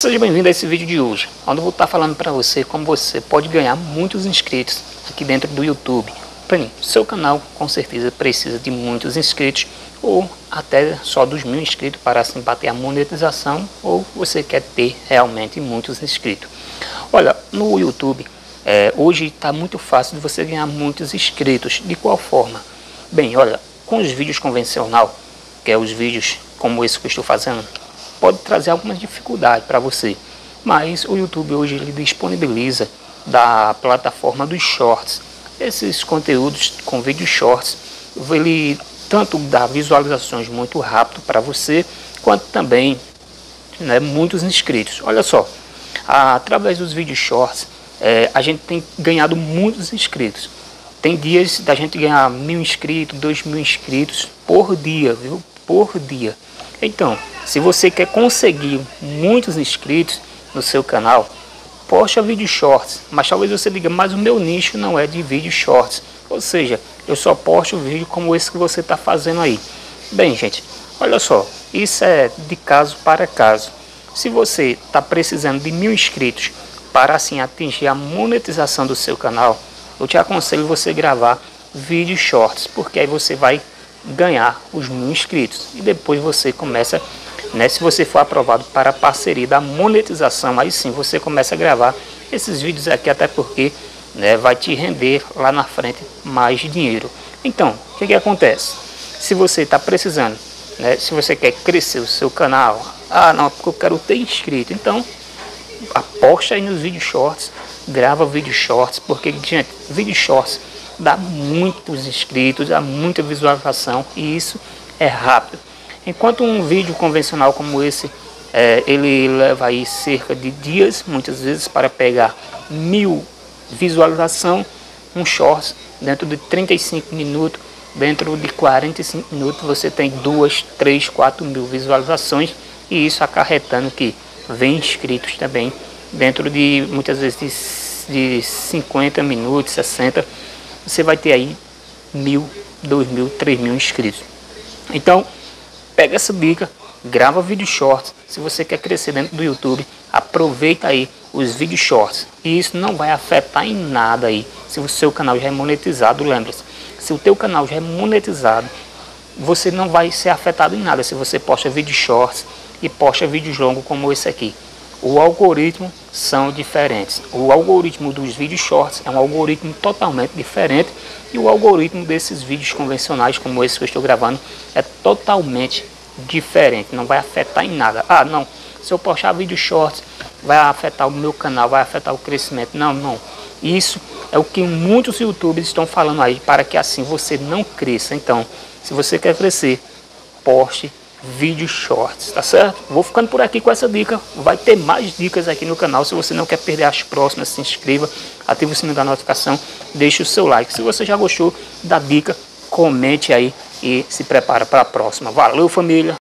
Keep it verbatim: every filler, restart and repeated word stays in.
Seja bem-vindo a esse vídeo de hoje, onde eu vou estar falando para você como você pode ganhar muitos inscritos aqui dentro do YouTube. Bem, seu canal com certeza precisa de muitos inscritos, ou até só dos mil inscritos para assim bater a monetização, ou você quer ter realmente muitos inscritos. Olha, no YouTube, é, hoje está muito fácil de você ganhar muitos inscritos. De qual forma? Bem, olha, com os vídeos convencional, que é os vídeos como esse que eu estou fazendo, pode trazer algumas dificuldades para você, mas o YouTube hoje ele disponibiliza da plataforma dos shorts. Esses conteúdos com vídeos shorts, ele tanto dá visualizações muito rápido para você, quanto também, né, muitos inscritos. Olha só, através dos vídeos shorts, é, a gente tem ganhado muitos inscritos. Tem dias da gente ganhar mil inscritos, dois mil inscritos por dia, viu? Por dia. Então, se você quer conseguir muitos inscritos no seu canal, posta vídeo shorts. Mas talvez você diga, mas o meu nicho não é de vídeo shorts. Ou seja, eu só posto vídeo como esse que você está fazendo aí. Bem, gente, olha só, isso é de caso para caso. Se você está precisando de mil inscritos para assim atingir a monetização do seu canal, eu te aconselho você gravar vídeo shorts, porque aí você vai ganhar os mil inscritos e depois você começa, né, se você for aprovado para a parceria da monetização, aí sim você começa a gravar esses vídeos aqui, até porque, né, vai te render lá na frente mais dinheiro. Então, o que que acontece? Se você está precisando, né, se você quer crescer o seu canal, ah não, porque eu quero ter inscrito, então aposta aí nos vídeos shorts, grava vídeos shorts, porque, gente, vídeos shorts dá muitos inscritos, dá muita visualização e isso é rápido. Enquanto um vídeo convencional como esse, é, ele leva aí cerca de dias, muitas vezes, para pegar mil visualização, um shorts dentro de trinta e cinco minutos, dentro de quarenta e cinco minutos você tem duas, três, quatro mil visualizações, e isso acarretando que vem inscritos também dentro de muitas vezes de, de cinquenta minutos, sessenta. Você vai ter aí mil, dois mil, três mil inscritos. Então, pega essa dica, grava vídeo shorts. Se você quer crescer dentro do YouTube, aproveita aí os vídeos shorts. E isso não vai afetar em nada aí. Se o seu canal já é monetizado, lembre-se. Se o teu canal já é monetizado, você não vai ser afetado em nada se você posta vídeos shorts e posta vídeos longos como esse aqui. O algoritmo são diferentes. O algoritmo dos vídeos shorts é um algoritmo totalmente diferente, e o algoritmo desses vídeos convencionais como esse que eu estou gravando é totalmente diferente. Não vai afetar em nada. Ah, não, se eu postar vídeo shorts vai afetar o meu canal, vai afetar o crescimento. Não, não. Isso é o que muitos youtubers estão falando aí, para que assim você não cresça. Então, se você quer crescer, poste vídeos shorts, tá certo? Vou ficando por aqui com essa dica. Vai ter mais dicas aqui no canal. Se você não quer perder as próximas, se inscreva, ative o sininho da notificação, deixe o seu like. Se você já gostou da dica, comente aí e se prepara para a próxima. Valeu, família!